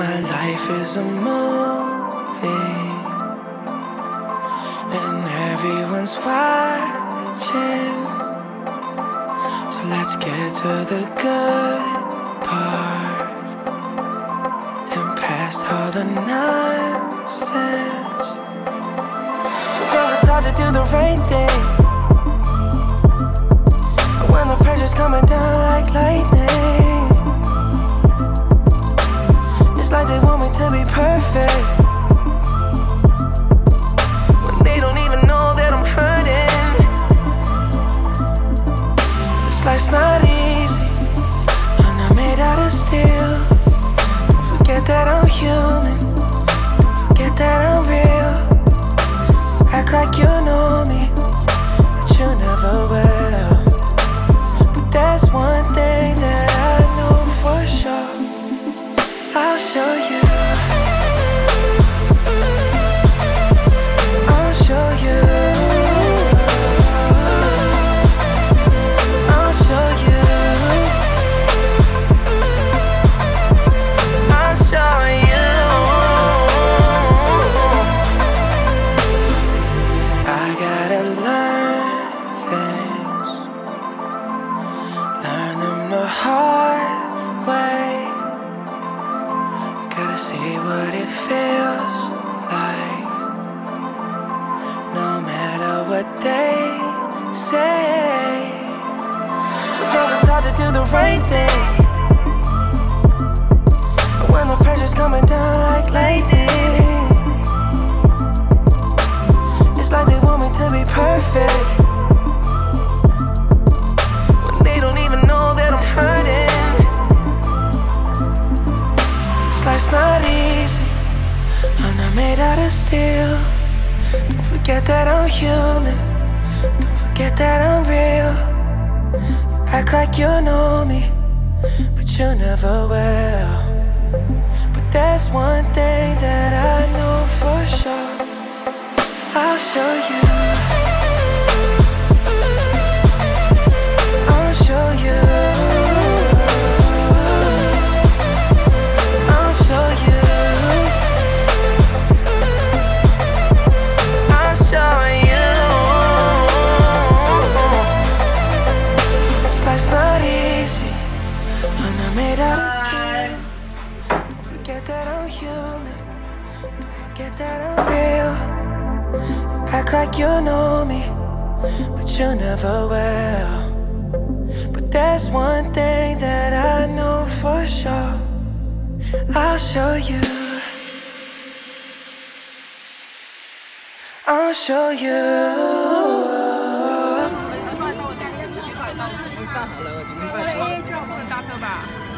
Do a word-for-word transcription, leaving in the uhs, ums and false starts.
My life is a movie, and everyone's watching. So let's get to the good part and past all the nonsense. Sometimes it's hard to do the right thing when the pressure's coming down like lightning. It's like they want me to be perfect when they don't even know that I'm hurting. This life's not easy, I'm not made out of steel. Don't forget that I'm human, don't forget that I'm real. Act like you know me, but you never will. But there's one thing that I know for sure, I'll show you, I'll show you, I'll show you, I'll show you. I gotta learn things, learn them the hard way. Gotta see what it feels like, no matter what they say. Sometimes it's hard to do the right thing when the pressure's coming down like lightning. It's like they want me to be perfect when they don't even know that I'm hurting. Life's not easy, I'm not made out of steel. Don't forget that I'm human, don't forget that I'm real. You act like you know me, but you never will. But there's one thing that I know for sure, I'll show you, I'll show you, I'll show you, I'll show you. This life's not easy, I'm not made out of steel. Don't forget that I'm human, don't forget that I'm real. You act like you know me, but you never will. But there's one thing that I know for sure, I'll show you, I'll show you. 快到，现在是不是快到？我们饭好了，我今天饭好了。这边就让我们搭车吧。